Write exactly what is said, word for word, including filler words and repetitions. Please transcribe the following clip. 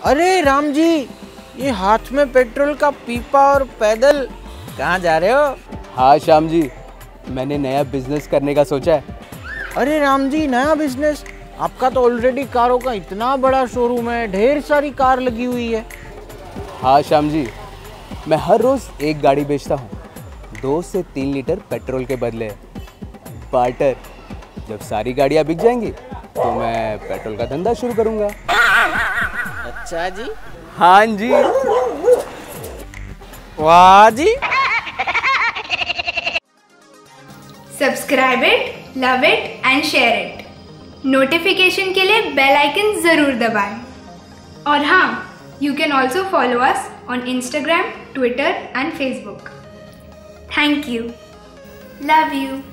अरे राम जी, ये हाथ में पेट्रोल का पीपा और पैदल कहाँ जा रहे हो? हाँ श्याम जी, मैंने नया बिजनेस करने का सोचा है। अरे राम जी, नया बिजनेस? आपका तो ऑलरेडी कारों का इतना बड़ा शोरूम है, ढेर सारी कार लगी हुई है। हाँ श्याम जी, मैं हर रोज एक गाड़ी बेचता हूँ, दो से तीन लीटर पेट्रोल के बदले बार्टर। जब सारी गाड़ियाँ बिक जाएंगी तो मैं पेट्रोल का धंधा शुरू करूँगा। अच्छा जी। हाँ जी। वाह जी। Subscribe it, love it and share it. Notification के लिए बेल आइकन जरूर दबाएं। और हाँ, you can also follow us on Instagram, Twitter and Facebook. Thank you. Love you.